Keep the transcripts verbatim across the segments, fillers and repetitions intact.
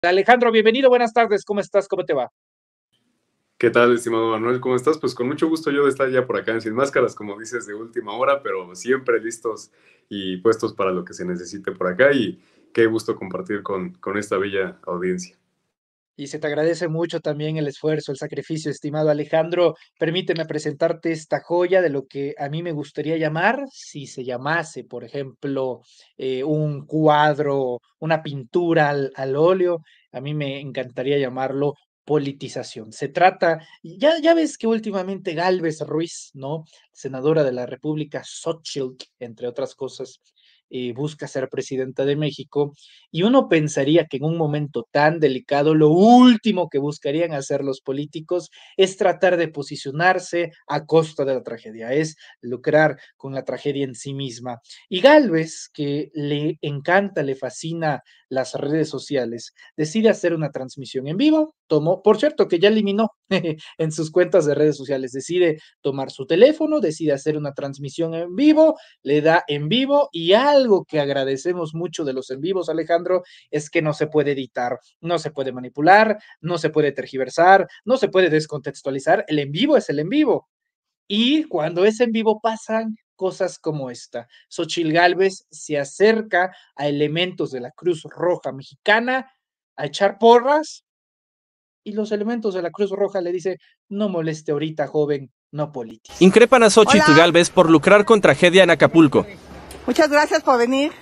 Alejandro, bienvenido, buenas tardes, ¿cómo estás? ¿Cómo te va? ¿Qué tal, estimado Manuel? ¿Cómo estás? Pues con mucho gusto yo de estar ya por acá en Sin Máscaras, como dices, de última hora, pero siempre listos y puestos para lo que se necesite por acá, y qué gusto compartir con, con esta bella audiencia. Y se te agradece mucho también el esfuerzo, el sacrificio, estimado Alejandro. Permíteme presentarte esta joya de lo que a mí me gustaría llamar, si se llamase, por ejemplo, eh, un cuadro, una pintura al, al óleo, a mí me encantaría llamarlo politización. Se trata, ya, ya ves que últimamente Gálvez Ruiz, ¿no? Senadora de la República, Xochitl, entre otras cosas, eh, busca ser presidenta de México. Y uno pensaría que en un momento tan delicado, lo último que buscarían hacer los políticos es tratar de posicionarse a costa de la tragedia, es lucrar con la tragedia en sí misma. Y Gálvez, que le encanta, le fascina las redes sociales, decide hacer una transmisión en vivo. Tomó, por cierto, que ya eliminó en sus cuentas de redes sociales, decide tomar su teléfono, decide hacer una transmisión en vivo, le da en vivo, y algo que agradecemos mucho de los en vivos, Alejandro, es que no se puede editar, no se puede manipular, no se puede tergiversar, no se puede descontextualizar. El en vivo es el en vivo. Y cuando es en vivo pasan cosas como esta. Xochitl Gálvez se acerca a elementos de la Cruz Roja Mexicana a echar porras, y los elementos de la Cruz Roja le dicen: no moleste ahorita, joven, no politice. Increpan a Xochitl Hola, Gálvez por lucrar con tragedia en Acapulco. muchas gracias por venir.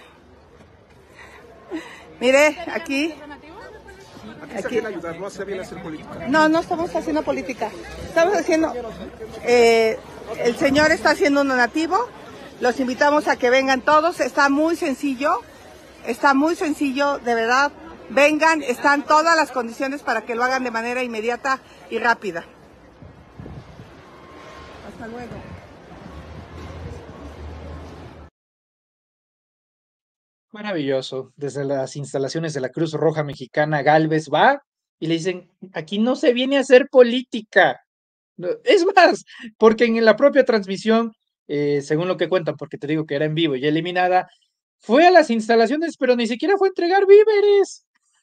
Mire, aquí. Aquí. No, no estamos haciendo política. Estamos haciendo. Eh, el señor está haciendo un donativo. Los invitamos a que vengan todos. Está muy sencillo. Está muy sencillo, de verdad. Vengan, están todas las condiciones para que lo hagan de manera inmediata y rápida. Hasta luego. Maravilloso. Desde las instalaciones de la Cruz Roja Mexicana, Gálvez va y le dicen: aquí no se viene a hacer política. No, es más, porque en la propia transmisión, eh, según lo que cuentan, porque te digo que era en vivo y eliminada, fue a las instalaciones, pero ni siquiera fue a entregar víveres.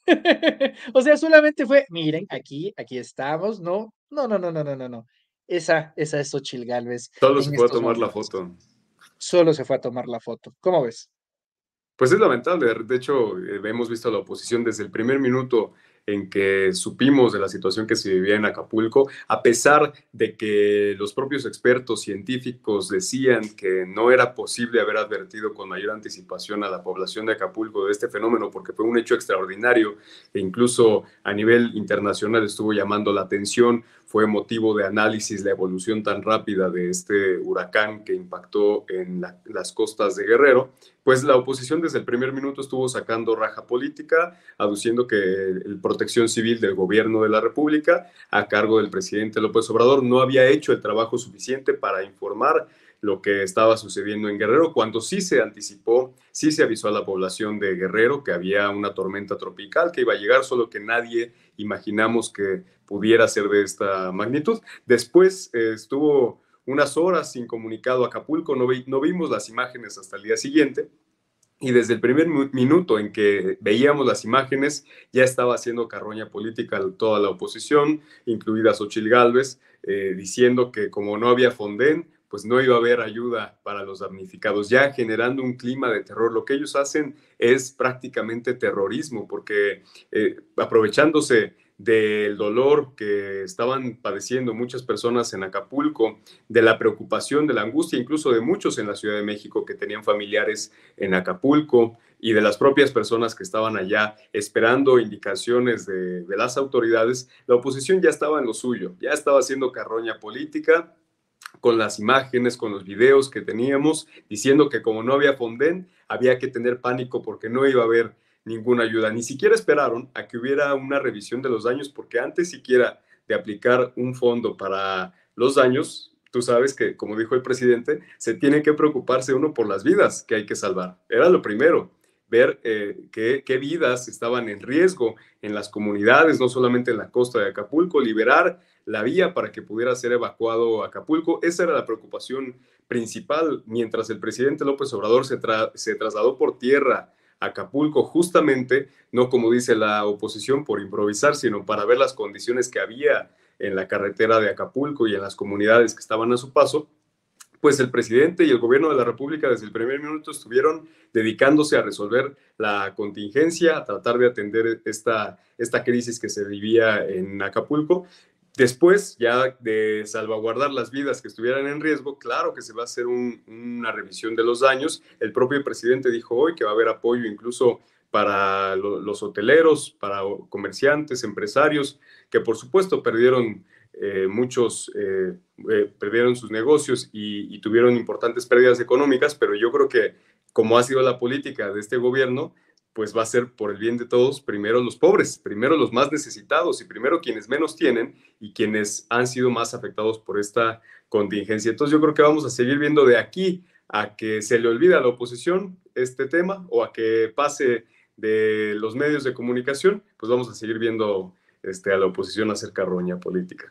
O sea, solamente fue: miren, aquí, aquí estamos, no, no, no, no, no, no, no, no. Esa, esa es Xochitl Gálvez Solo se en puede estos tomar la momentos. foto. Solo se fue a tomar la foto. ¿Cómo ves? Pues es lamentable. De hecho, eh, hemos visto a la oposición desde el primer minuto en que supimos de la situación que se vivía en Acapulco, a pesar de que los propios expertos científicos decían que no era posible haber advertido con mayor anticipación a la población de Acapulco de este fenómeno, porque fue un hecho extraordinario e incluso a nivel internacional estuvo llamando la atención. Fue motivo de análisis la evolución tan rápida de este huracán que impactó en la, las costas de Guerrero. Pues la oposición desde el primer minuto estuvo sacando raja política, aduciendo que el Protección Civil del Gobierno de la República, a cargo del presidente López Obrador, no había hecho el trabajo suficiente para informar lo que estaba sucediendo en Guerrero, cuando sí se anticipó, sí se avisó a la población de Guerrero que había una tormenta tropical que iba a llegar, solo que nadie imaginamos que pudiera ser de esta magnitud. Después eh, estuvo unas horas sin comunicado a Acapulco, no, vi, no vimos las imágenes hasta el día siguiente, y desde el primer minuto en que veíamos las imágenes ya estaba haciendo carroña política toda la oposición, incluida Xochitl Gálvez, eh, diciendo que como no había Fonden, pues no iba a haber ayuda para los damnificados, ya generando un clima de terror. Lo que ellos hacen es prácticamente terrorismo, porque eh, aprovechándose del dolor que estaban padeciendo muchas personas en Acapulco, de la preocupación, de la angustia, incluso de muchos en la Ciudad de México que tenían familiares en Acapulco, y de las propias personas que estaban allá esperando indicaciones de, de las autoridades, la oposición ya estaba en lo suyo, ya estaba haciendo carroña política con las imágenes, con los videos que teníamos, diciendo que como no había Fonden, había que tener pánico porque no iba a haber ninguna ayuda. Ni siquiera esperaron a que hubiera una revisión de los daños, porque antes siquiera de aplicar un fondo para los daños, tú sabes que, como dijo el presidente, se tiene que preocuparse uno por las vidas que hay que salvar. Era lo primero, ver eh, qué, qué vidas estaban en riesgo en las comunidades, no solamente en la costa de Acapulco, liberar la vía para que pudiera ser evacuado Acapulco. Esa era la preocupación principal, mientras el presidente López Obrador se, tra se trasladó por tierra Acapulco, justamente, no como dice la oposición por improvisar, sino para ver las condiciones que había en la carretera de Acapulco y en las comunidades que estaban a su paso. Pues el presidente y el gobierno de la República desde el primer minuto estuvieron dedicándose a resolver la contingencia, a tratar de atender esta, esta crisis que se vivía en Acapulco. Después, ya de salvaguardar las vidas que estuvieran en riesgo, claro que se va a hacer un, una revisión de los daños. El propio presidente dijo hoy que va a haber apoyo incluso para lo, los hoteleros, para comerciantes, empresarios, que por supuesto perdieron Eh, muchos eh, eh, perdieron sus negocios y, y tuvieron importantes pérdidas económicas, pero yo creo que como ha sido la política de este gobierno, pues va a ser por el bien de todos, primero los pobres, primero los más necesitados y primero quienes menos tienen y quienes han sido más afectados por esta contingencia. Entonces yo creo que vamos a seguir viendo de aquí a que se le olvide a la oposición este tema o a que pase de los medios de comunicación, pues vamos a seguir viendo este, a la oposición hacer carroña política.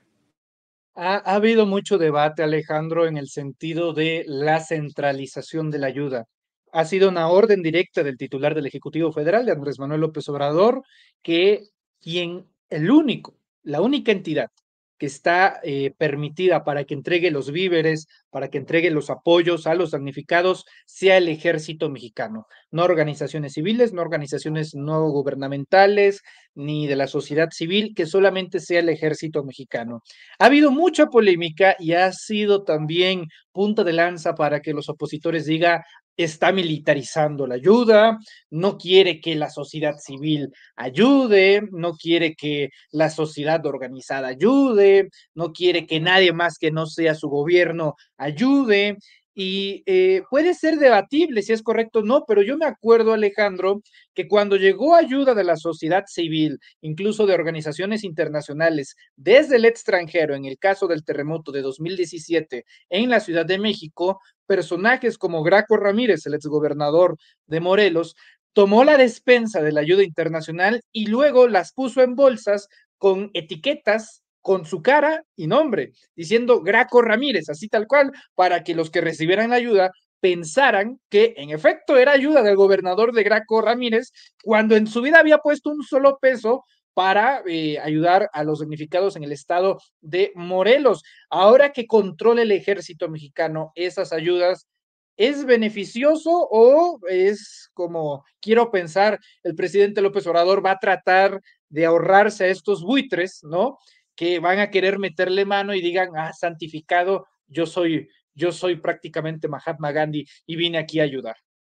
Ha, ha habido mucho debate, Alejandro, en el sentido de la centralización de la ayuda. Ha sido una orden directa del titular del Ejecutivo Federal, de Andrés Manuel López Obrador, que quien, el único, la única entidad que está eh, permitida para que entregue los víveres, para que entregue los apoyos a los damnificados, sea el Ejército Mexicano. No organizaciones civiles, no organizaciones no gubernamentales, ni de la sociedad civil, que solamente sea el Ejército Mexicano. Ha habido mucha polémica y ha sido también punta de lanza para que los opositores digan está militarizando la ayuda, no quiere que la sociedad civil ayude, no quiere que la sociedad organizada ayude, no quiere que nadie más que no sea su gobierno ayude. Y eh, puede ser debatible si es correcto o no, pero yo me acuerdo, Alejandro, que cuando llegó ayuda de la sociedad civil, incluso de organizaciones internacionales, desde el extranjero, en el caso del terremoto de dos mil diecisiete en la Ciudad de México, personajes como Graco Ramírez, el exgobernador de Morelos, tomó la despensa de la ayuda internacional y luego las puso en bolsas con etiquetas con su cara y nombre, diciendo Graco Ramírez, así tal cual, para que los que recibieran la ayuda pensaran que en efecto era ayuda del gobernador de Graco Ramírez, cuando en su vida había puesto un solo peso para eh, ayudar a los damnificados en el estado de Morelos. Ahora que controla el ejército mexicano esas ayudas, ¿es beneficioso o es como, quiero pensar, el presidente López Obrador va a tratar de ahorrarse a estos buitres, ¿no? Que van a querer meterle mano y digan, ah, santificado, yo soy, yo soy prácticamente Mahatma Gandhi y vine aquí a ayudar.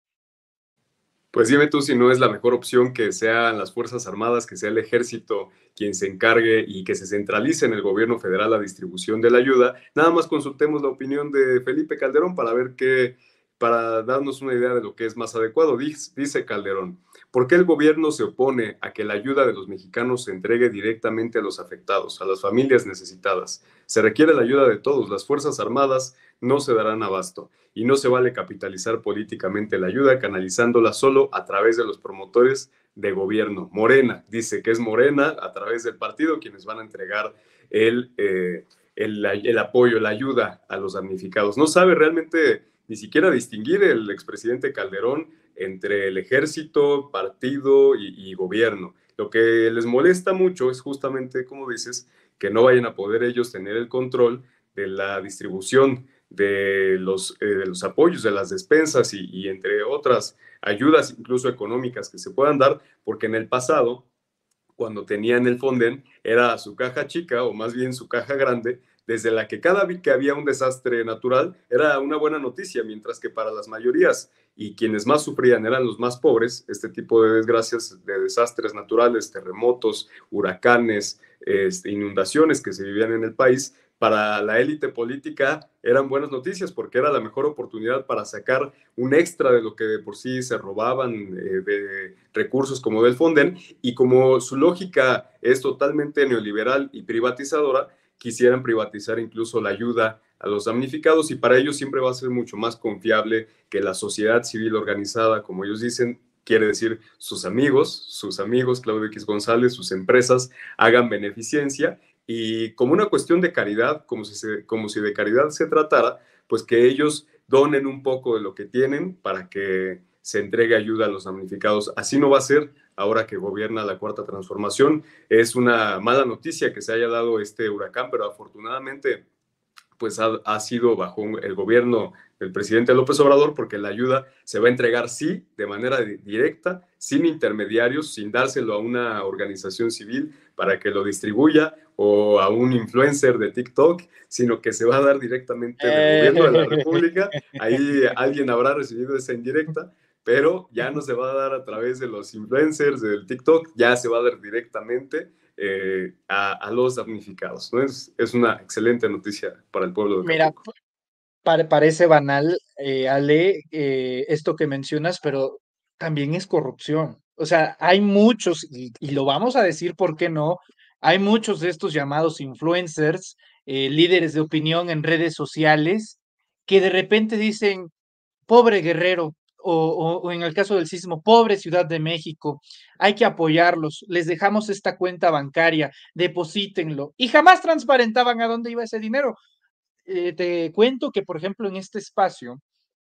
Pues dime tú si no es la mejor opción que sean las Fuerzas Armadas, que sea el Ejército quien se encargue y que se centralice en el gobierno federal la distribución de la ayuda. Nada más consultemos la opinión de Felipe Calderón para ver qué, para darnos una idea de lo que es más adecuado. Dice, dice Calderón, ¿por qué el gobierno se opone a que la ayuda de los mexicanos se entregue directamente a los afectados, a las familias necesitadas? Se requiere la ayuda de todos. Las Fuerzas Armadas no se darán abasto y no se vale capitalizar políticamente la ayuda canalizándola solo a través de los promotores de gobierno. Morena, dice que es Morena a través del partido quienes van a entregar el, eh, el, el apoyo, la ayuda a los damnificados. No sabe realmente ni siquiera distinguir el expresidente Calderón entre el ejército, partido y, y gobierno. Lo que les molesta mucho es justamente, como dices, que no vayan a poder ellos tener el control de la distribución de los, eh, de los apoyos, de las despensas y, y entre otras ayudas, incluso económicas que se puedan dar, porque en el pasado, cuando tenían el Fonden, era su caja chica o más bien su caja grande, desde la que cada vez que había un desastre natural era una buena noticia, mientras que para las mayorías y quienes más sufrían eran los más pobres, este tipo de desgracias, de desastres naturales, terremotos, huracanes, este, inundaciones que se vivían en el país, para la élite política eran buenas noticias porque era la mejor oportunidad para sacar un extra de lo que de por sí se robaban eh, de recursos como del Fonden, y como su lógica es totalmente neoliberal y privatizadora, quisieran privatizar incluso la ayuda a los damnificados, y para ellos siempre va a ser mucho más confiable que la sociedad civil organizada, como ellos dicen, quiere decir sus amigos, sus amigos, Claudio X González, sus empresas, hagan beneficencia, y como una cuestión de caridad, como si, se, como si de caridad se tratara, pues que ellos donen un poco de lo que tienen para que se entregue ayuda a los damnificados. Así no va a ser ahora que gobierna la Cuarta Transformación. Es una mala noticia que se haya dado este huracán, pero afortunadamente pues ha, ha sido bajo el gobierno del presidente López Obrador, porque la ayuda se va a entregar, sí, de manera directa, sin intermediarios, sin dárselo a una organización civil para que lo distribuya o a un influencer de TikTok, sino que se va a dar directamente del gobierno de la República. Ahí alguien habrá recibido esa indirecta, pero ya no se va a dar a través de los influencers del TikTok, ya se va a dar directamente Eh, a, a los damnificados, ¿no? Es, es una excelente noticia para el pueblo de Mira, Acapulco. pare- parece banal, eh, Ale, eh, esto que mencionas, pero también es corrupción. O sea, hay muchos, y, y lo vamos a decir, ¿por qué no? Hay muchos de estos llamados influencers, eh, líderes de opinión en redes sociales, que de repente dicen, pobre Guerrero, o, o- o en el caso del sismo, pobre Ciudad de México, hay que apoyarlos, les dejamos esta cuenta bancaria, deposítenlo, y jamás transparentaban a dónde iba ese dinero. Eh, te cuento que, por ejemplo, en este espacio,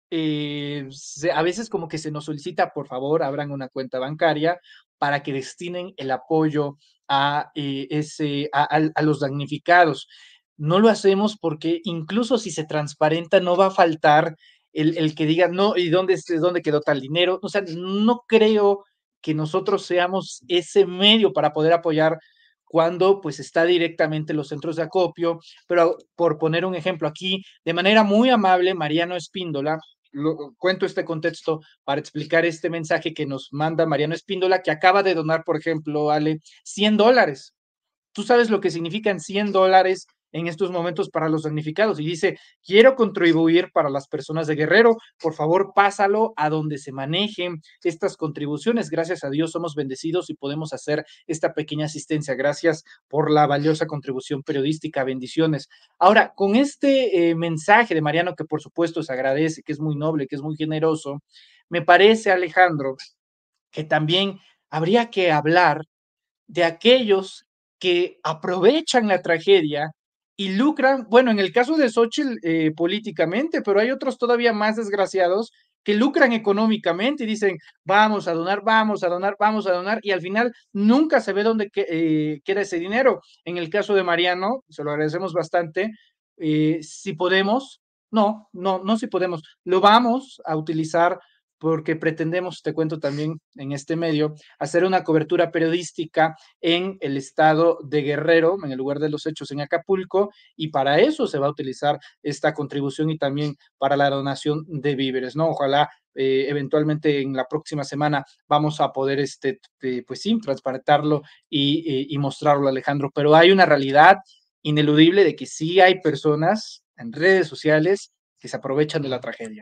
eh, se- a veces como que se nos solicita, por favor, abran una cuenta bancaria para que destinen el apoyo a, eh, ese, a, a- a los damnificados. No lo hacemos porque incluso si se transparenta, no va a faltar el, el que diga, no, ¿y dónde, es- dónde quedó tal dinero? O sea, no creo que nosotros seamos ese medio para poder apoyar cuando pues está directamente en los centros de acopio, pero por poner un ejemplo aquí, de manera muy amable, Mariano Espíndola, lo, cuento este contexto para explicar este mensaje que nos manda Mariano Espíndola, que acaba de donar, por ejemplo, Ale, cien dólares. Tú sabes lo que significan cien dólares en estos momentos para los damnificados y dice, quiero contribuir para las personas de Guerrero, por favor pásalo a donde se manejen estas contribuciones. Gracias a Dios somos bendecidos y podemos hacer esta pequeña asistencia. Gracias por la valiosa contribución periodística. Bendiciones. Ahora, con este eh, mensaje de Mariano, que por supuesto se agradece, que es muy noble, que es muy generoso, me parece, Alejandro, que también habría que hablar de aquellos que aprovechan la tragedia y lucran, bueno, en el caso de Xochitl eh, políticamente, pero hay otros todavía más desgraciados que lucran económicamente y dicen, vamos a donar, vamos a donar, vamos a donar, y al final nunca se ve dónde que, eh, queda ese dinero. En el caso de Mariano, se lo agradecemos bastante, eh, si podemos, no, no, no si podemos, lo vamos a utilizar porque pretendemos, te cuento también en este medio, hacer una cobertura periodística en el estado de Guerrero, en el lugar de los hechos en Acapulco, y para eso se va a utilizar esta contribución y también para la donación de víveres, ¿no? Ojalá eh, eventualmente en la próxima semana vamos a poder, este, eh, pues sí, transparentarlo y, y, y mostrarlo, Alejandro, pero hay una realidad ineludible de que sí hay personas en redes sociales que se aprovechan de la tragedia.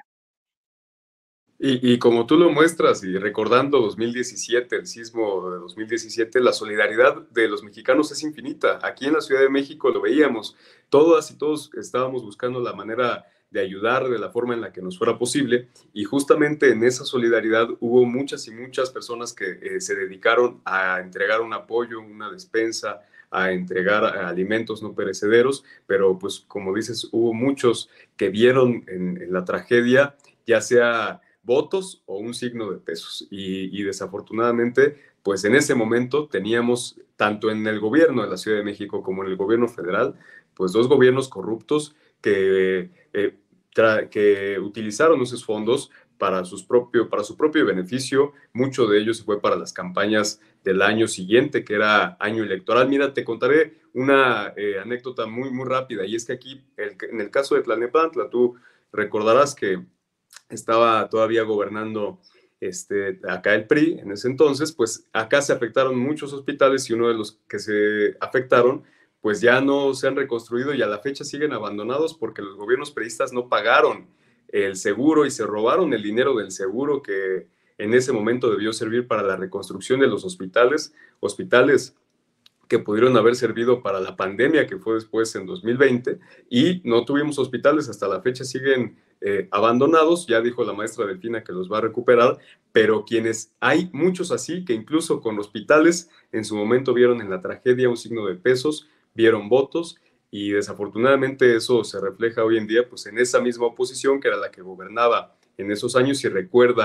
Y, y como tú lo muestras, y recordando dos mil diecisiete, el sismo de dos mil diecisiete, la solidaridad de los mexicanos es infinita. Aquí en la Ciudad de México lo veíamos, todas y todos estábamos buscando la manera de ayudar de la forma en la que nos fuera posible, y justamente en esa solidaridad hubo muchas y muchas personas que eh, se dedicaron a entregar un apoyo, una despensa, a entregar alimentos no perecederos, pero pues como dices, hubo muchos que vieron en, en la tragedia, ya sea votos o un signo de pesos. Y, y desafortunadamente, pues en ese momento teníamos, tanto en el gobierno de la Ciudad de México como en el gobierno federal, pues dos gobiernos corruptos que, eh, que utilizaron esos fondos para, sus propio, para su propio beneficio. Mucho de ellos se fue para las campañas del año siguiente, que era año electoral. Mira, te contaré una eh, anécdota muy, muy rápida, y es que aquí, el, en el caso de Tlalnepantla, tú recordarás que estaba todavía gobernando este, acá el P R I en ese entonces, pues acá se afectaron muchos hospitales, y uno de los que se afectaron, pues ya no se han reconstruido y a la fecha siguen abandonados porque los gobiernos priistas no pagaron el seguro y se robaron el dinero del seguro que en ese momento debió servir para la reconstrucción de los hospitales, hospitales que pudieron haber servido para la pandemia que fue después en dos mil veinte, y no tuvimos hospitales, hasta la fecha siguen eh, abandonados. Ya dijo la maestra Delfina que los va a recuperar, pero quienes, hay muchos así que incluso con hospitales en su momento vieron en la tragedia un signo de pesos, vieron votos, y desafortunadamente eso se refleja hoy en día pues en esa misma oposición que era la que gobernaba en esos años. Y recuerda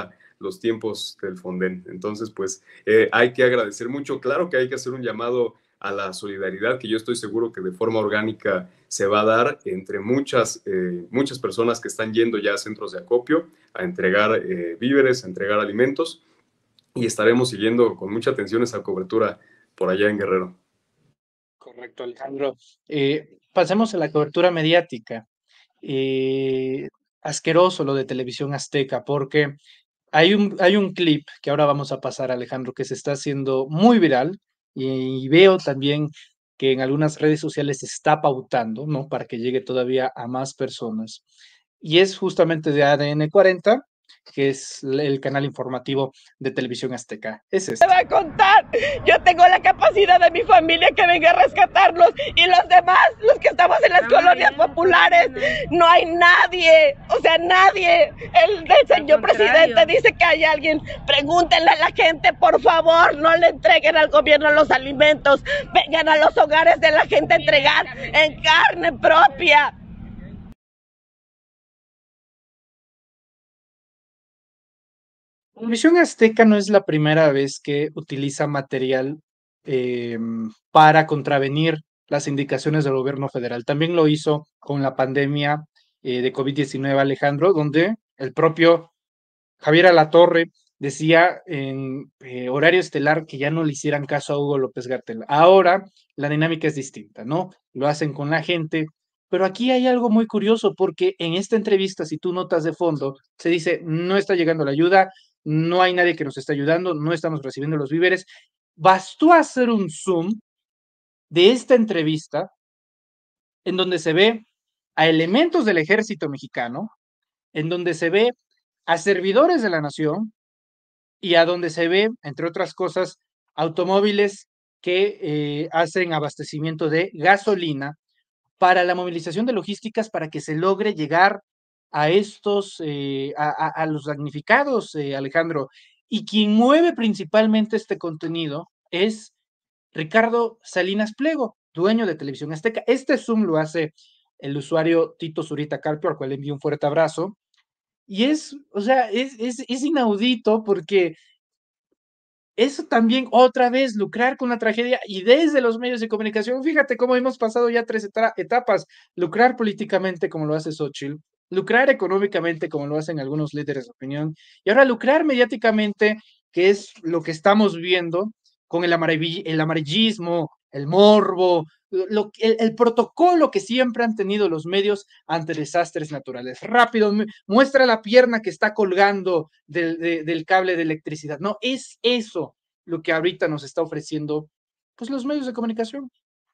los tiempos del Fonden. Entonces, pues eh, hay que agradecer mucho. Claro que hay que hacer un llamado a la solidaridad, que yo estoy seguro que de forma orgánica se va a dar entre muchas, eh, muchas personas que están yendo ya a centros de acopio a entregar eh, víveres, a entregar alimentos, y estaremos siguiendo con mucha atención esa cobertura por allá en Guerrero. Correcto, Alejandro. Eh, pasemos a la cobertura mediática. Eh, asqueroso lo de Televisión Azteca, porque hay un, hay un clip que ahora vamos a pasar, Alejandro, que se está haciendo muy viral y, y veo también que en algunas redes sociales se está pautando, ¿no? Para que llegue todavía a más personas. Y es justamente de A D N cuarenta, que es el canal informativo de Televisión Azteca. Es este. Va a contar, yo tengo la capacidad de mi familia que venga a rescatarlos y los demás, los que estamos en las colonias populares, no hay nadie, o sea, nadie. El, el señor presidente dice que hay alguien, pregúntenle a la gente, por favor, no le entreguen al gobierno los alimentos, vengan a los hogares de la gente a entregar en carne propia. Televisión Azteca no es la primera vez que utiliza material eh, para contravenir las indicaciones del gobierno federal. También lo hizo con la pandemia eh, de COVID diecinueve, Alejandro, donde el propio Javier Alatorre decía en eh, horario estelar que ya no le hicieran caso a Hugo López-Gatell. Ahora la dinámica es distinta, ¿no? Lo hacen con la gente, pero aquí hay algo muy curioso porque en esta entrevista, si tú notas de fondo, se dice, no está llegando la ayuda, no hay nadie que nos esté ayudando, no estamos recibiendo los víveres. Bastó hacer un zoom de esta entrevista en donde se ve a elementos del ejército mexicano, en donde se ve a servidores de la nación y a donde se ve, entre otras cosas, automóviles que eh, hacen abastecimiento de gasolina para la movilización de logísticas para que se logre llegar a estos, eh, a, a, a los damnificados, eh, Alejandro. Y quien mueve principalmente este contenido es Ricardo Salinas Pliego, dueño de Televisión Azteca. Este Zoom lo hace el usuario Tito Zurita Carpio, al cual le envío un fuerte abrazo. Y es, o sea, es, es, es inaudito porque eso también, otra vez, lucrar con la tragedia y desde los medios de comunicación, fíjate cómo hemos pasado ya tres etapas, lucrar políticamente como lo hace Xóchitl, lucrar económicamente como lo hacen algunos líderes de opinión, y ahora lucrar mediáticamente, que es lo que estamos viendo con el, amarill el amarillismo, el morbo, lo, el, el protocolo que siempre han tenido los medios ante desastres naturales. Rápido, muestra la pierna que está colgando del, de, del cable de electricidad. No, es eso lo que ahorita nos está ofreciendo pues, los medios de comunicación.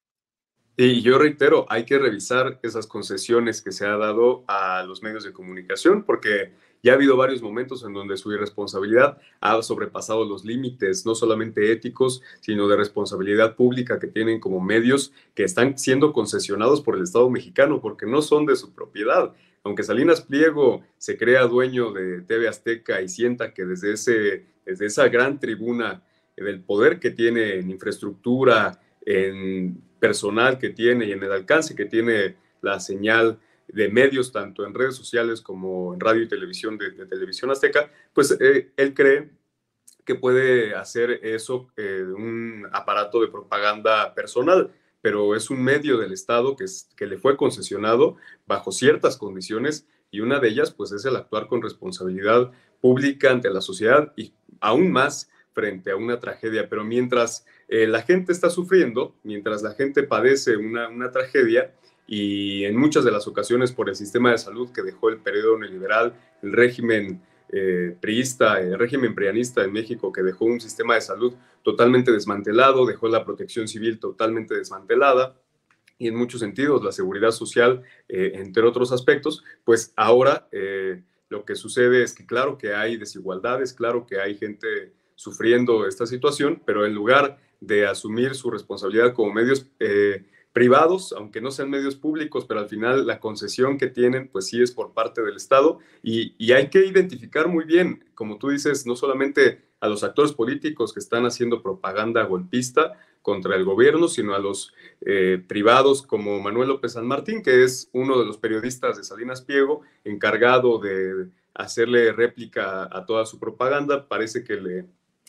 Y yo reitero, hay que revisar esas concesiones que se ha dado a los medios de comunicación, porque ya ha habido varios momentos en donde su irresponsabilidad ha sobrepasado los límites, no solamente éticos, sino de responsabilidad pública que tienen como medios que están siendo concesionados por el Estado mexicano, porque no son de su propiedad. Aunque Salinas Pliego se crea dueño de T V Azteca y sienta que desde, ese, desde esa gran tribuna del poder que tiene en infraestructura, en personal que tiene y en el alcance que tiene la señal de medios, tanto en redes sociales como en radio y televisión de, de Televisión Azteca, pues eh, él cree que puede hacer eso eh, un aparato de propaganda personal, pero es un medio del Estado que, es, que le fue concesionado bajo ciertas condiciones y una de ellas pues es el actuar con responsabilidad pública ante la sociedad y aún más frente a una tragedia. Pero mientras eh, la gente está sufriendo, mientras la gente padece una, una tragedia, y en muchas de las ocasiones por el sistema de salud que dejó el periodo neoliberal, el régimen eh, priista, el régimen prianista en México, que dejó un sistema de salud totalmente desmantelado, dejó la protección civil totalmente desmantelada, y en muchos sentidos la seguridad social, eh, entre otros aspectos, pues ahora eh, lo que sucede es que claro que hay desigualdades, claro que hay gente sufriendo esta situación, pero en lugar de asumir su responsabilidad como medios eh, privados, aunque no sean medios públicos, pero al final la concesión que tienen, pues sí es por parte del Estado, y, y hay que identificar muy bien, como tú dices, no solamente a los actores políticos que están haciendo propaganda golpista contra el gobierno, sino a los eh, privados como Manuel López San Martín, que es uno de los periodistas de Salinas Pliego, encargado de hacerle réplica a, a toda su propaganda. Parece que le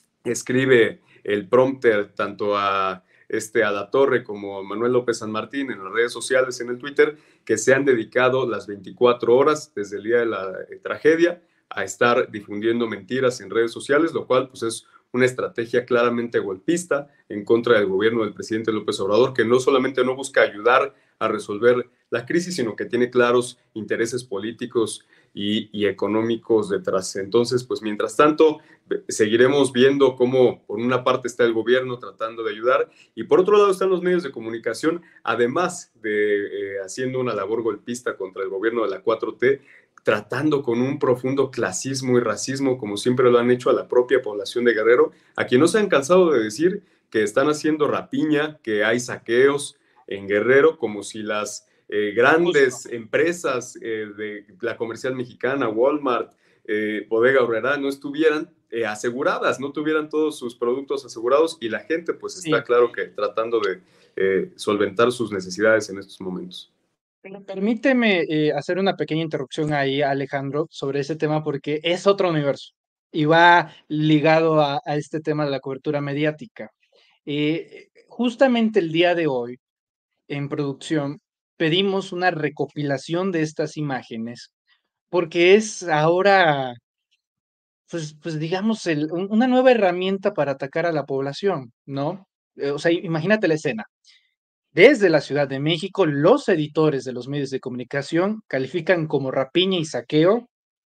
escribe el prompter tanto a, este, a La Torre como a Manuel López San Martín en las redes sociales, en el Twitter, que se han dedicado las veinticuatro horas desde el día de la eh, tragedia a estar difundiendo mentiras en redes sociales, lo cual pues es una estrategia claramente golpista en contra del gobierno del presidente López Obrador, que no solamente no busca ayudar a resolver la crisis, sino que tiene claros intereses políticos y, y económicos detrás. Entonces, pues mientras tanto, seguiremos viendo cómo por una parte está el gobierno tratando de ayudar y por otro lado están los medios de comunicación, además de eh, haciendo una labor golpista contra el gobierno de la cuatro T, tratando con un profundo clasismo y racismo, como siempre lo han hecho a la propia población de Guerrero, a quien no se han cansado de decir que están haciendo rapiña, que hay saqueos en Guerrero, como si las eh, grandes empresas eh, de la comercial mexicana, Walmart, eh, Bodega Aurrerá, no estuvieran eh, aseguradas, no tuvieran todos sus productos asegurados, y la gente pues está sí. claro que tratando de eh, solventar sus necesidades en estos momentos. Pero permíteme eh, hacer una pequeña interrupción ahí, Alejandro, sobre ese tema, porque es otro universo y va ligado a, a este tema de la cobertura mediática. Eh, justamente el día de hoy, en producción, pedimos una recopilación de estas imágenes, porque es ahora, pues, pues digamos, el, un, una nueva herramienta para atacar a la población, ¿no? Eh, o sea, imagínate la escena. Desde la Ciudad de México, los editores de los medios de comunicación califican como rapiña y saqueo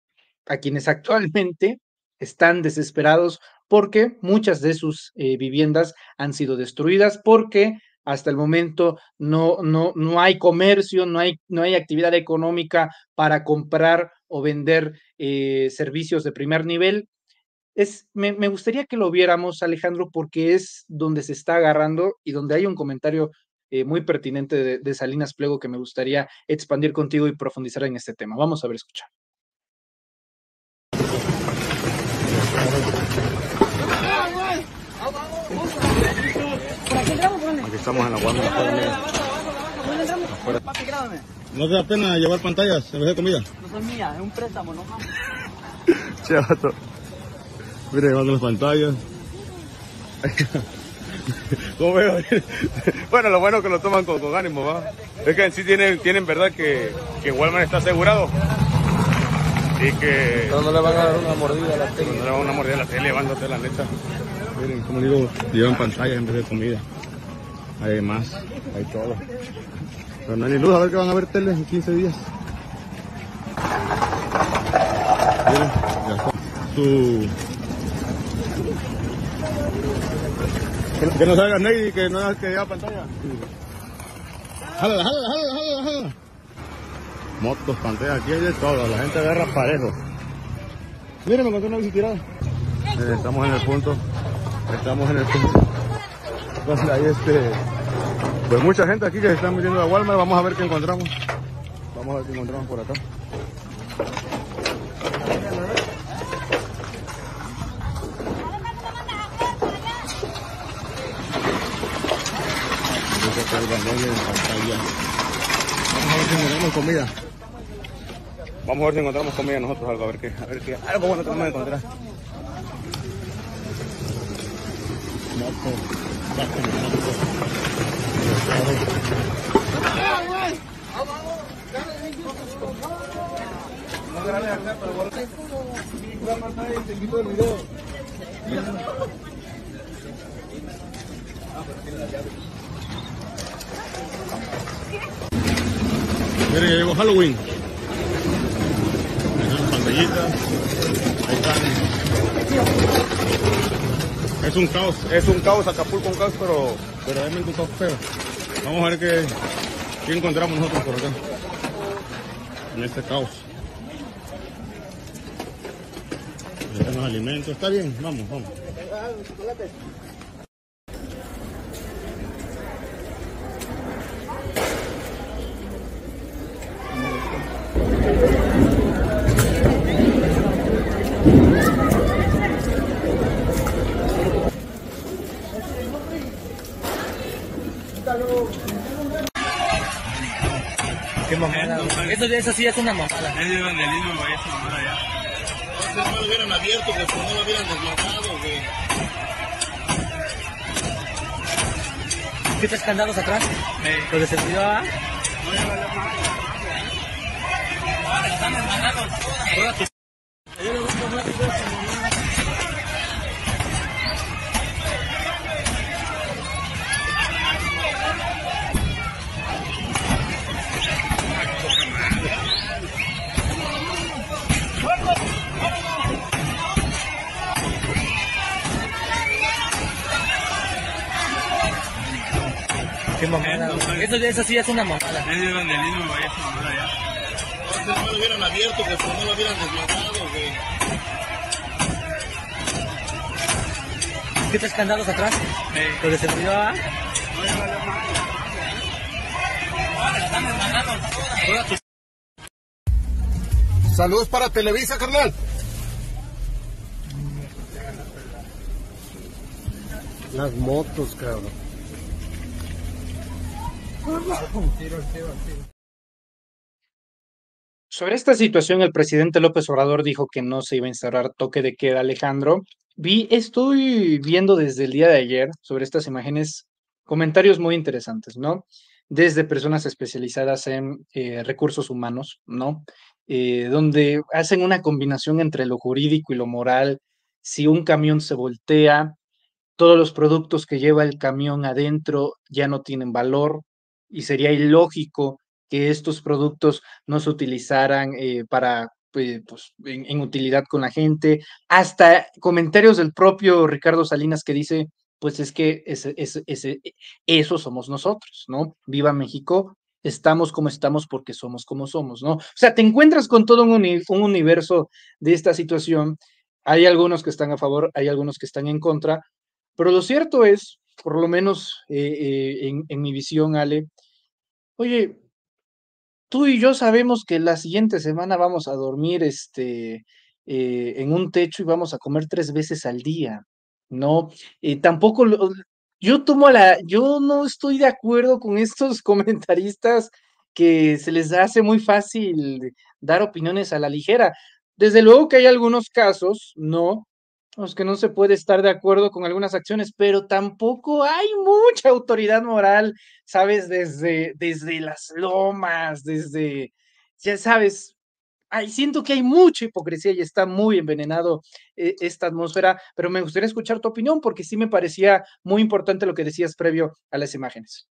a quienes actualmente están desesperados porque muchas de sus eh, viviendas han sido destruidas, porque hasta el momento no, no, no hay comercio, no hay, no hay actividad económica para comprar o vender eh, servicios de primer nivel. Es, me, me gustaría que lo viéramos, Alejandro, porque es donde se está agarrando y donde hay un comentario Eh, muy pertinente de, de Salinas Pliego que me gustaría expandir contigo y profundizar en este tema. Vamos a ver, escuchar. Aquí estamos en la Guardia. ¿No te da pena llevar pantallas en vez de comida? No son mías, es un préstamo, no más. Che, vato. Mira, llevando las pantallas. ¿Cómo veo? Bueno, lo bueno es que lo toman con, con ánimo, ¿va? Es que en sí tienen, tienen verdad que, que Walmart está asegurado y que... Pero no le van a dar una mordida a la tele. No le van a dar una mordida a la tele, levántate la neta. Miren, como digo, llevan pantallas en vez de comida. Hay más, hay todo. Pero no hay ni luz, a ver que van a ver tele en quince días. Miren, ya está. Su... Que no salga Ney, que no hagas que lleva pantalla. Jálala, jálala, jálala, jálala, jálala. Motos, pantallas, aquí hay de todo, la gente agarra parejo. Miren, me encontré una bici tirada. Eh, estamos en el punto, estamos en el punto. Entonces hay este, pues mucha gente aquí que se está metiendo a Walmart, vamos a ver qué encontramos. Vamos a ver qué encontramos por acá. Vamos a ver si encontramos comida. Vamos a ver si encontramos comida nosotros, algo, a ver qué, a ver qué, algo bueno que vamos a encontrar. No grabes acá, pero bueno. Voy a apartar y te quito el video. Miren, ya llegó Halloween. Hay unas pantallitas. Hay carne. Es un caos, es un caos, Acapulco un caos, pero, pero realmente un caos feo. Vamos a ver qué, qué encontramos nosotros por acá. En este caos. Los alimentos, está bien, vamos, vamos. Qué mamada. Eso, eso sí es una mamada. Es de vandalismo, vaya a mamada ya. no lo hubieran abierto, que no lo hubieran desmontado, que... ¿Qué tres candados atrás? Eh. ¿Lo de seguridad? Están hermanados. Qué mamada. Eso, eso sí es una mamada. Es de vandalismo, vaya esa mamada ya. No, no lo hubieran abierto, que no lo hubieran desmontado, que... ¿Qué tres candados atrás? Eh. ¿Lo de seguridad? Están hermanados. Saludos para Televisa, carnal. Las motos, cabrón. Sobre esta situación, el presidente López Obrador dijo que no se iba a instaurar toque de queda, Alejandro. Vi, estoy viendo desde el día de ayer sobre estas imágenes comentarios muy interesantes, ¿no? Desde personas especializadas en eh, recursos humanos, ¿no? Eh, donde hacen una combinación entre lo jurídico y lo moral. Si un camión se voltea, todos los productos que lleva el camión adentro ya no tienen valor y sería ilógico que estos productos no se utilizaran eh, para, eh, pues, en, en utilidad con la gente. Hasta comentarios del propio Ricardo Salinas que dice, pues es que ese, ese, ese, eso somos nosotros, ¿no? Viva México, estamos como estamos porque somos como somos, ¿no? O sea, te encuentras con todo un, uni un universo de esta situación. Hay algunos que están a favor, hay algunos que están en contra, pero lo cierto es, por lo menos eh, eh, en, en mi visión, Ale, oye, tú y yo sabemos que la siguiente semana vamos a dormir este, eh, en un techo y vamos a comer tres veces al día, ¿no? Eh, tampoco, lo, yo tomo la, yo no estoy de acuerdo con estos comentaristas que se les hace muy fácil dar opiniones a la ligera. Desde luego que hay algunos casos, ¿no? Los que no se puede estar de acuerdo con algunas acciones, pero tampoco hay mucha autoridad moral, ¿sabes? Desde, desde las lomas, desde, ya sabes, ay, siento que hay mucha hipocresía y está muy envenenado eh, esta atmósfera, pero me gustaría escuchar tu opinión porque sí me parecía muy importante lo que decías previo a las imágenes.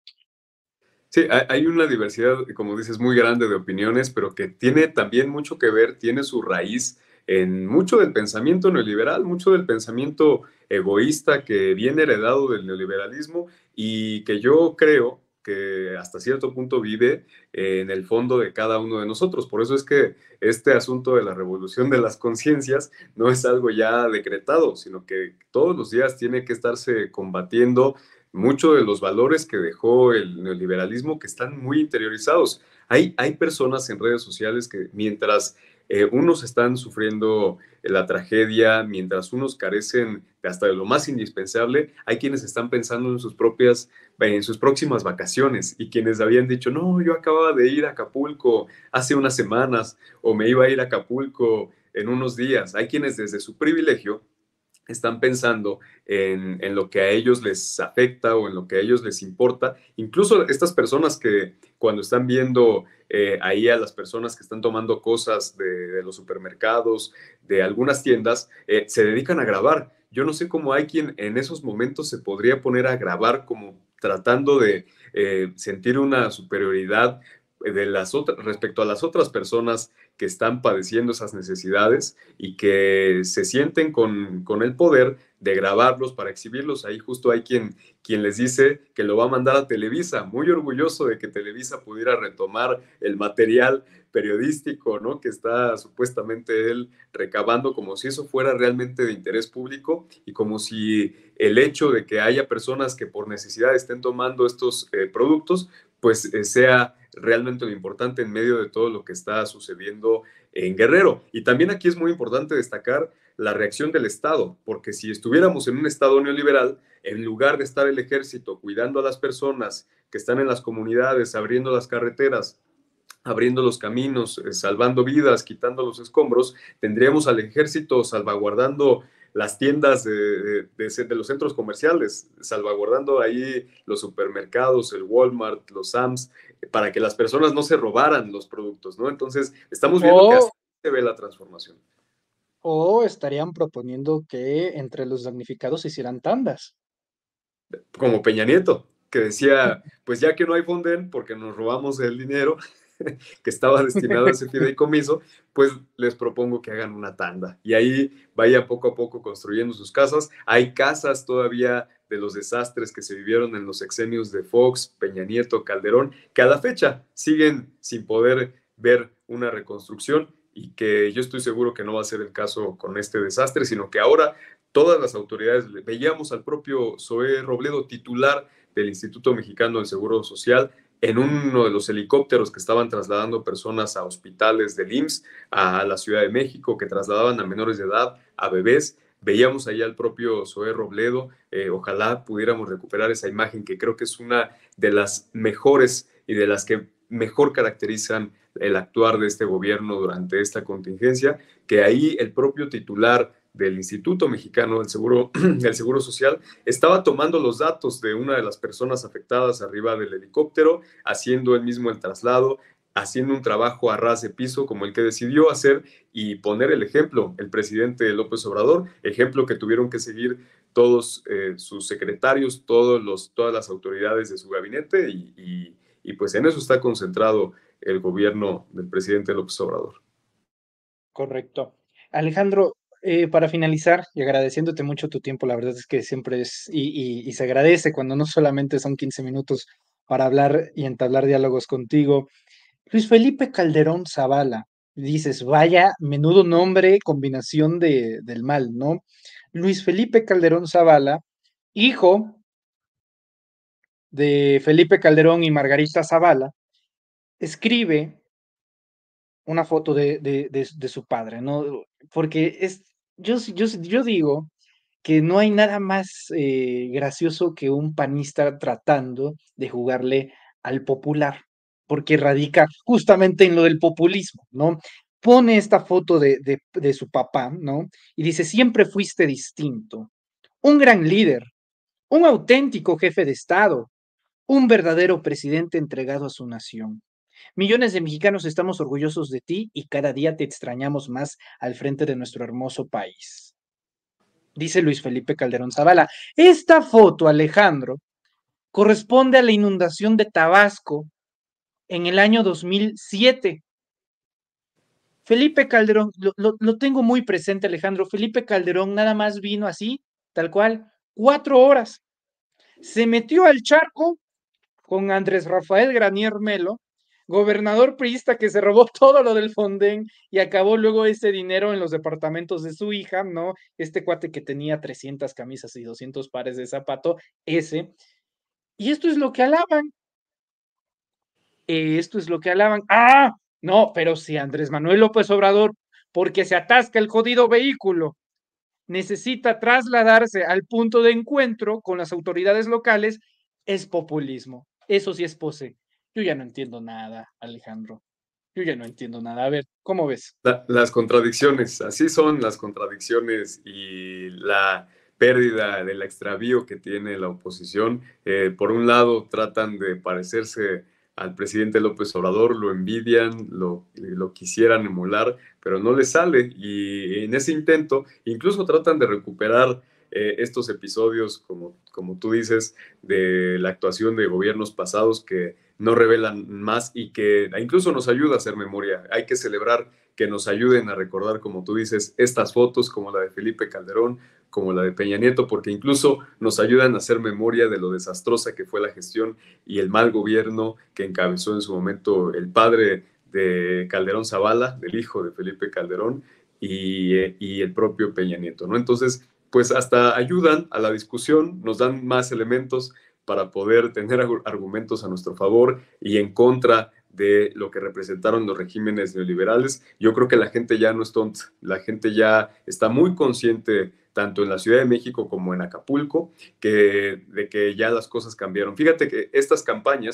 Sí, hay una diversidad, como dices, muy grande de opiniones, pero que tiene también mucho que ver, tiene su raíz en mucho del pensamiento neoliberal, mucho del pensamiento egoísta que viene heredado del neoliberalismo y que yo creo que hasta cierto punto vive en el fondo de cada uno de nosotros. Por eso es que este asunto de la revolución de las conciencias no es algo ya decretado, sino que todos los días tiene que estarse combatiendo muchos de los valores que dejó el neoliberalismo que están muy interiorizados. Hay, hay personas en redes sociales que mientras eh, unos están sufriendo la tragedia, mientras unos carecen de hasta de lo más indispensable, hay quienes están pensando en sus propias, en sus próximas vacaciones y quienes habían dicho, no, yo acababa de ir a Acapulco hace unas semanas o me iba a ir a Acapulco en unos días. Hay quienes desde su privilegio están pensando en, en lo que a ellos les afecta o en lo que a ellos les importa. Incluso estas personas que cuando están viendo eh, ahí a las personas que están tomando cosas de, de los supermercados, de algunas tiendas, eh, se dedican a grabar. Yo no sé cómo hay quien en esos momentos se podría poner a grabar como tratando de eh, sentir una superioridad de las otras, respecto a las otras personas que están padeciendo esas necesidades y que se sienten con, con el poder de grabarlos para exhibirlos. Ahí justo hay quien, quien les dice que lo va a mandar a Televisa, muy orgulloso de que Televisa pudiera retomar el material periodístico, ¿no?, que está supuestamente él recabando, como si eso fuera realmente de interés público y como si el hecho de que haya personas que por necesidad estén tomando estos eh, productos, pues eh, sea realmente lo importante en medio de todo lo que está sucediendo en Guerrero. Y también aquí es muy importante destacar la reacción del Estado, porque si estuviéramos en un Estado neoliberal, en lugar de estar el ejército cuidando a las personas que están en las comunidades, abriendo las carreteras, abriendo los caminos, eh, salvando vidas, quitando los escombros, tendríamos al ejército salvaguardando las tiendas de, de, de, de los centros comerciales, salvaguardando ahí los supermercados, el Walmart, los Sams, para que las personas no se robaran los productos, ¿no? Entonces, estamos viendo O, que así se ve la transformación. o estarían proponiendo que entre los damnificados se hicieran tandas. Como Peña Nieto, que decía, pues ya que no hay Fonden porque nos robamos el dinero que estaba destinado a ese fideicomiso, pues les propongo que hagan una tanda y ahí vayan poco a poco construyendo sus casas. Hay casas todavía de los desastres que se vivieron en los sexenios de Fox, Peña Nieto, Calderón, que a la fecha siguen sin poder ver una reconstrucción y que yo estoy seguro que no va a ser el caso con este desastre, sino que ahora todas las autoridades, veíamos al propio Zoé Robledo, titular del Instituto Mexicano del Seguro Social, en uno de los helicópteros que estaban trasladando personas a hospitales del I M S S, a la Ciudad de México, que trasladaban a menores de edad, a bebés. Veíamos allá al propio Zoé Robledo. Eh, ojalá pudiéramos recuperar esa imagen, que creo que es una de las mejores y de las que mejor caracterizan el actuar de este gobierno durante esta contingencia, que ahí el propio titular del Instituto Mexicano del Seguro, del Seguro Social estaba tomando los datos de una de las personas afectadas arriba del helicóptero, haciendo él mismo el traslado, haciendo un trabajo a ras de piso como el que decidió hacer y poner el ejemplo el presidente López Obrador, ejemplo que tuvieron que seguir todos eh, sus secretarios, todos los, todas las autoridades de su gabinete y, y, y pues en eso está concentrado el gobierno del presidente López Obrador. Correcto. Alejandro, Eh, para finalizar y agradeciéndote mucho tu tiempo, la verdad es que siempre es, y, y, y se agradece cuando no solamente son quince minutos para hablar y entablar diálogos contigo. Luis Felipe Calderón Zavala, dices, vaya, menudo nombre, combinación de, del mal, ¿no? Luis Felipe Calderón Zavala, hijo de Felipe Calderón y Margarita Zavala, escribe una foto de, de, de, de su padre, ¿no? Porque es, yo, yo, yo digo que no hay nada más eh, gracioso que un panista tratando de jugarle al popular, porque radica justamente en lo del populismo, ¿no? Pone esta foto de, de, de su papá, ¿no? Y dice, siempre fuiste distinto, un gran líder, un auténtico jefe de Estado, un verdadero presidente entregado a su nación. Millones de mexicanos estamos orgullosos de ti y cada día te extrañamos más al frente de nuestro hermoso país. Dice Luis Felipe Calderón Zavala. Esta foto, Alejandro, corresponde a la inundación de Tabasco en el año dos mil siete. Felipe Calderón, lo, lo, lo tengo muy presente, Alejandro. Felipe Calderón nada más vino así, tal cual, cuatro horas. Se metió al charco con Andrés Rafael Granier Melo, gobernador priista que se robó todo lo del Fonden y acabó luego ese dinero en los departamentos de su hija, ¿no? Este cuate que tenía trescientas camisas y doscientos pares de zapato, ese. Y esto es lo que alaban. Esto es lo que alaban. ¡Ah! No, pero si Andrés Manuel López Obrador, porque se atasca el jodido vehículo, necesita trasladarse al punto de encuentro con las autoridades locales, es populismo. Eso sí es pose. Yo ya no entiendo nada, Alejandro. Yo ya no entiendo nada. A ver, ¿cómo ves? La, las contradicciones, así son las contradicciones y la pérdida del extravío que tiene la oposición. Eh, por un lado, tratan de parecerse al presidente López Obrador, lo envidian, lo, lo quisieran emular, pero no les sale. Y en ese intento, incluso tratan de recuperar eh, estos episodios, como, como tú dices, de la actuación de gobiernos pasados que no revelan más y que incluso nos ayuda a hacer memoria. Hay que celebrar que nos ayuden a recordar, como tú dices, estas fotos como la de Felipe Calderón, como la de Peña Nieto, porque incluso nos ayudan a hacer memoria de lo desastrosa que fue la gestión y el mal gobierno que encabezó en su momento el padre de Calderón Zavala, del hijo de Felipe Calderón, y, y el propio Peña Nieto, ¿no? Entonces, pues hasta ayudan a la discusión, nos dan más elementos para poder tener argumentos a nuestro favor y en contra de lo que representaron los regímenes neoliberales. Yo creo que la gente ya no es tonta, la gente ya está muy consciente, tanto en la Ciudad de México como en Acapulco, que, de que ya las cosas cambiaron. Fíjate que estas campañas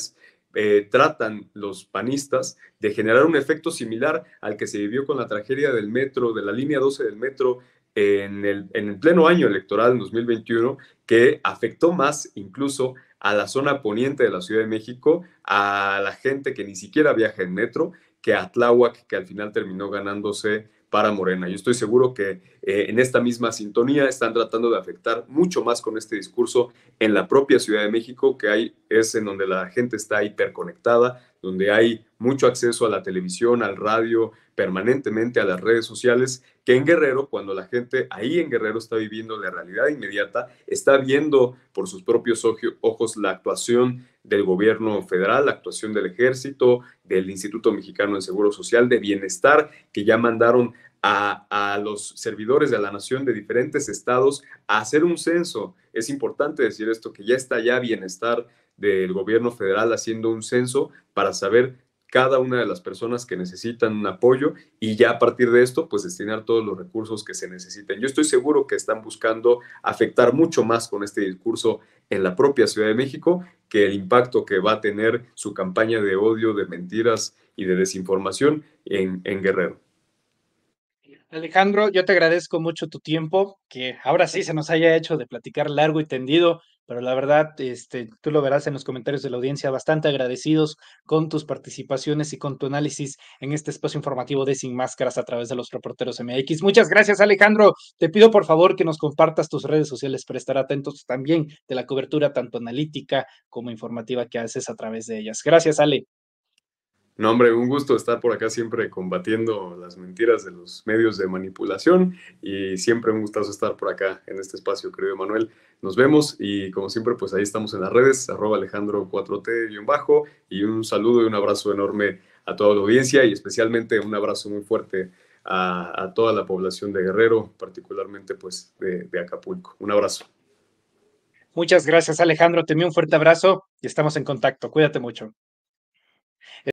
eh, tratan los panistas de generar un efecto similar al que se vivió con la tragedia del metro, de la línea doce del metro, en el, en el pleno año electoral en dos mil veintiuno, que afectó más incluso a la zona poniente de la Ciudad de México, a la gente que ni siquiera viaja en metro, que a Tláhuac, que al final terminó ganándose para Morena. Yo estoy seguro que eh, en esta misma sintonía están tratando de afectar mucho más con este discurso en la propia Ciudad de México, que hay, es en donde la gente está hiperconectada, donde hay mucho acceso a la televisión, al radio, permanentemente a las redes sociales, que en Guerrero, cuando la gente ahí en Guerrero está viviendo la realidad inmediata, está viendo por sus propios ojos la actuación del gobierno federal, la actuación del ejército, del Instituto Mexicano del Seguro Social, de Bienestar, que ya mandaron a, a los servidores de la nación de diferentes estados a hacer un censo. Es importante decir esto, que ya está ya Bienestar del gobierno federal haciendo un censo para saber cada una de las personas que necesitan un apoyo y ya a partir de esto, pues destinar todos los recursos que se necesiten. Yo estoy seguro que están buscando afectar mucho más con este discurso en la propia Ciudad de México que el impacto que va a tener su campaña de odio, de mentiras y de desinformación en, en Guerrero. Alejandro, yo te agradezco mucho tu tiempo, que ahora sí se nos haya hecho de platicar largo y tendido, pero la verdad, este, tú lo verás en los comentarios de la audiencia, bastante agradecidos con tus participaciones y con tu análisis en este espacio informativo de Sin Máscaras a través de los Reporteros M X. Muchas gracias, Alejandro. Te pido por favor que nos compartas tus redes sociales para estar atentos también de la cobertura tanto analítica como informativa que haces a través de ellas. Gracias, Ale. No, hombre, un gusto estar por acá siempre combatiendo las mentiras de los medios de manipulación y siempre un gustazo estar por acá en este espacio, querido Manuel. Nos vemos y como siempre, pues ahí estamos en las redes, arroba Alejandro cuatro T guión bajo, y un saludo y un abrazo enorme a toda la audiencia y especialmente un abrazo muy fuerte a, a toda la población de Guerrero, particularmente pues de, de Acapulco. Un abrazo. Muchas gracias, Alejandro. Te envío un fuerte abrazo y estamos en contacto. Cuídate mucho.